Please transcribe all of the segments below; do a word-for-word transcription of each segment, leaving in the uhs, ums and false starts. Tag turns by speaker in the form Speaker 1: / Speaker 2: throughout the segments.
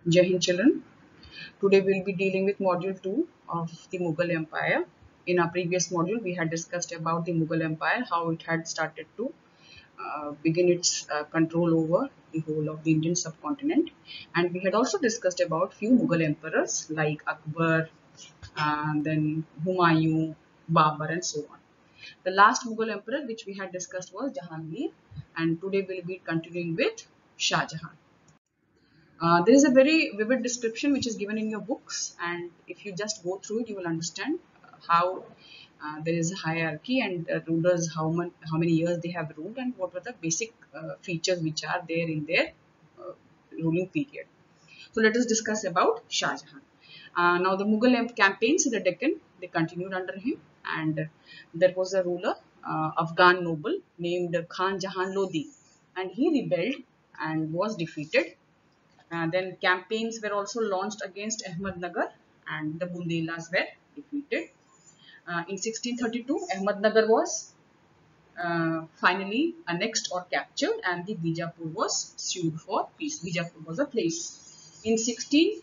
Speaker 1: Jai Hind children. Today we'll be dealing with module two of the Mughal Empire. In our previous module, we had discussed about the Mughal Empire, how it had started to uh, begin its uh, control over the whole of the Indian subcontinent. And we had also discussed about few Mughal emperors like Akbar, and then Humayun, Babur, and so on. The last Mughal emperor which we had discussed was Jahangir, and today we'll be continuing with Shah Jahan. Uh, there is a very vivid description which is given in your books, and if you just go through it, you will understand uh, how uh, there is a hierarchy and uh, rulers, how, man, how many years they have ruled, and what were the basic uh, features which are there in their uh, ruling period. So let us discuss about Shah Jahan. Uh, now the Mughal campaigns in the Deccan, they continued under him, and there was a ruler, uh, Afghan noble named Khan Jahan Lodi, and he rebelled and was defeated. Uh, then campaigns were also launched against Ahmednagar, and the Bundelas were defeated. Uh, in sixteen thirty-two, Ahmednagar was uh, finally annexed or captured, and the Bijapur was sued for peace. Bijapur was a place. In sixteen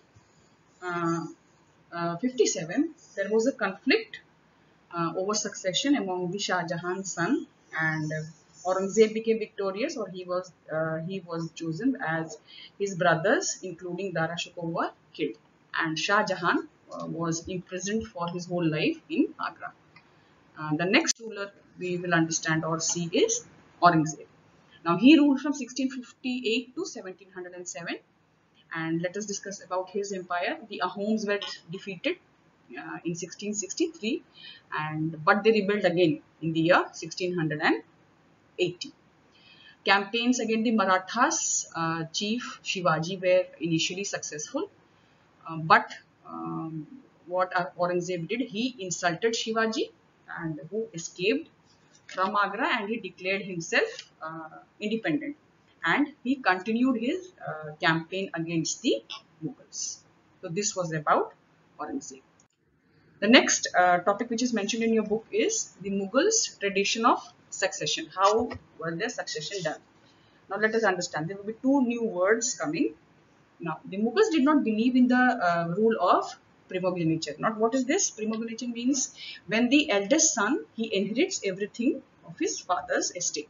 Speaker 1: fifty-seven, there was a conflict uh, over succession among the Shah Jahan's son, and uh, Aurangzeb became victorious, or he was uh, he was chosen as his brothers, including Dara Shikoh, were killed, and Shah Jahan uh, was imprisoned for his whole life in Agra. Uh, the next ruler we will understand or see is Aurangzeb. Now he ruled from sixteen fifty-eight to seventeen oh seven, and let us discuss about his empire. The Ahoms were defeated uh, in sixteen sixty-three, and but they rebelled again in the year sixteen eighty. Campaigns against the Marathas, uh, chief Shivaji, were initially successful, uh, but um, what Aurangzeb did, he insulted Shivaji, and who escaped from Agra, and he declared himself uh, independent, and he continued his uh, campaign against the Mughals. So this was about Aurangzeb. The next uh, topic which is mentioned in your book is the Mughals' tradition of succession. How were their succession done? Now let us understand. There will be two new words coming. Now the Mughals did not believe in the uh, rule of primogeniture. Not what is this? Primogeniture means when the eldest son, he inherits everything of his father's estate.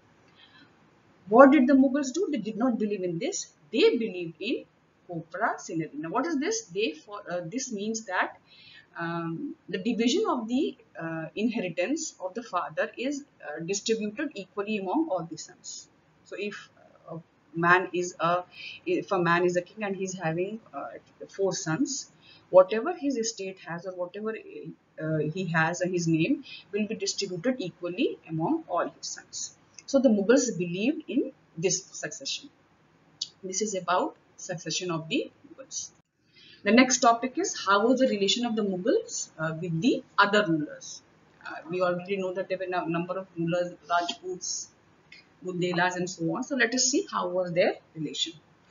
Speaker 1: What did the Mughals do? They did not believe in this. They believed in corpora scenery. Now what is this? They for uh, this means that um, the division of the uh, inheritance of the father is uh, distributed equally among all the sons. So if a man is a if a man is a king and he's having uh, four sons, whatever his estate has or whatever uh, he has in his name will be distributed equally among all his sons. So the Mughals believed in this succession. This is about succession of the Mughals. The next topic is how was the relation of the Mughals uh, with the other rulers. Uh, we already know that there were a number of rulers, Rajputs, Bundelas, and so on. So let us see how was their relation.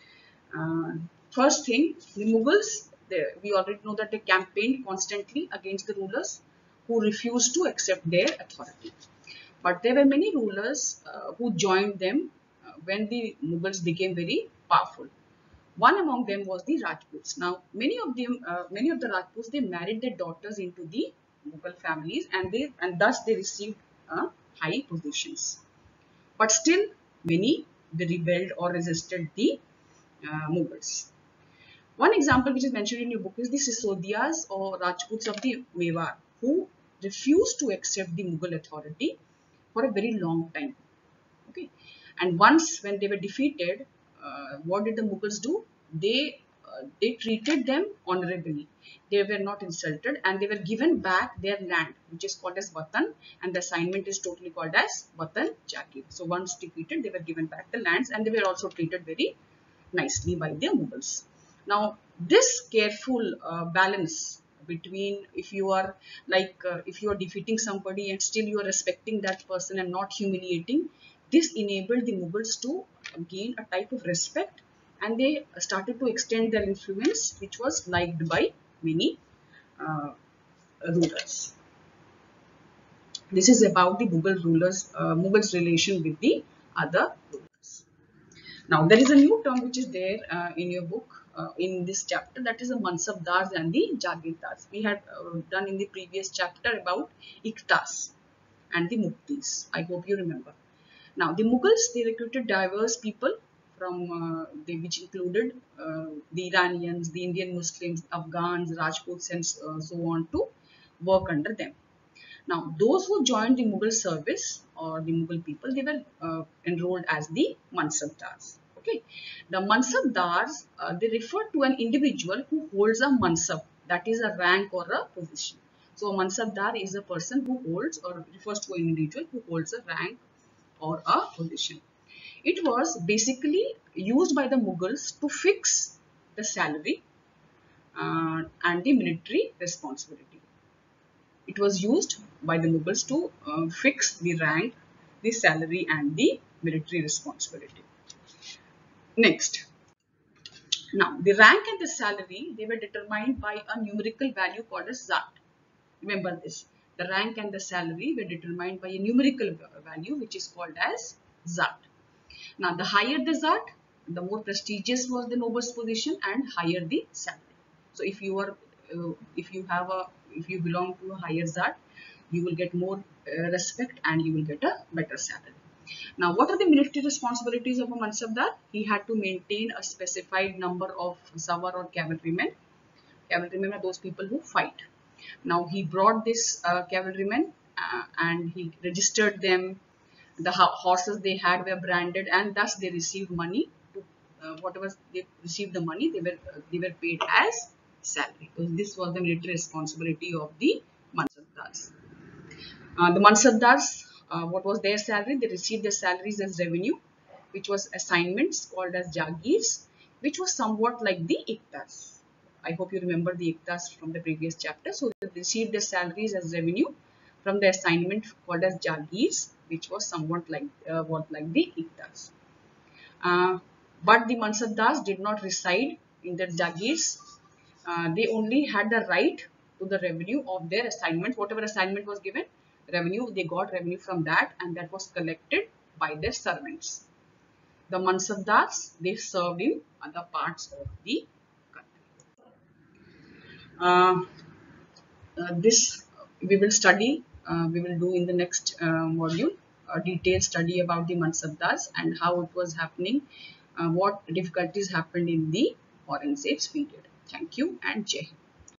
Speaker 1: Uh, first thing, the Mughals, they, we already know that they campaigned constantly against the rulers who refused to accept their authority. But there were many rulers uh, who joined them uh, when the Mughals became very powerful. One among them was the Rajputs. Now, many of them, uh, many of the Rajputs, they married their daughters into the Mughal families, and they and thus they received uh, high positions. But still, many they rebelled or resisted the uh, Mughals. One example which is mentioned in your book is the Sisodias or Rajputs of the Mewar, who refused to accept the Mughal authority for a very long time. Okay, and once when they were defeated, uh, what did the Mughals do? They uh, they treated them honorably. They were not insulted, and they were given back their land, which is called as Watan, and the assignment is totally called as Watan Jagir. So once defeated, they were given back the lands, and they were also treated very nicely by the Mughals. Now, this careful uh, balance between if you are like uh, if you are defeating somebody and still you are respecting that person and not humiliating, this enabled the Mughals to gain a type of respect, and they started to extend their influence, which was liked by many uh, rulers. This is about the Mughal rulers, uh, Mughals' relation with the other rulers. Now there is a new term which is there uh, in your book uh, in this chapter, that is the Mansabdars and the Jagirdars. We had uh, done in the previous chapter about Iktas and the Muktis. I hope you remember. Now the Mughals, they recruited diverse people from uh, the, which included uh, the Iranians, the Indian Muslims, Afghans, Rajputs, and uh, so on to work under them. Now, those who joined the Mughal service or the Mughal people, they were uh, enrolled as the Mansabdars. Okay, the Mansabdars, uh, they refer to an individual who holds a Mansab, that is a rank or a position. So, a Mansabdar is a person who holds or refers to an individual who holds a rank or a position. It was basically used by the Mughals to fix the salary uh, and the military responsibility. It was used by the Mughals to uh, fix the rank, the salary, and the military responsibility. Next, now the rank and the salary, they were determined by a numerical value called as Zat. Remember this. The rank and the salary were determined by a numerical value which is called as Zat. Now, the higher the Zat, the more prestigious was the noble's position and higher the salary. So, if you are, uh, if you have a, if you belong to a higher Zat, you will get more uh, respect and you will get a better salary. Now, what are the military responsibilities of a Mansabdar? He had to maintain a specified number of Sawar or cavalrymen. Cavalrymen are those people who fight. Now, he brought this uh, cavalrymen uh, and he registered them. The horses they had were branded, and thus they received money. To, uh, whatever they received the money, they were uh, they were paid as salary. So this was the military responsibility of the Mansabdars. Uh, the Mansabdars, uh, what was their salary? They received their salaries as revenue, which was assignments called as Jagirs, which was somewhat like the Iktas. I hope you remember the Iktas from the previous chapter. So they received their salaries as revenue from the assignment called as Jagirs, which was somewhat like uh, what like the Iktas. Uh, but the Mansabdars did not reside in the Jagirs. Uh, they only had the right to the revenue of their assignment. Whatever assignment was given, revenue, they got revenue from that, and that was collected by their servants. The Mansabdars, they served in other parts of the country. Uh, uh, this we will study, uh, we will do in the next uh, module, a detailed study about the Mansabdars and how it was happening, uh, what difficulties happened in the Aurangzeb's period. Thank you and Jai Hind.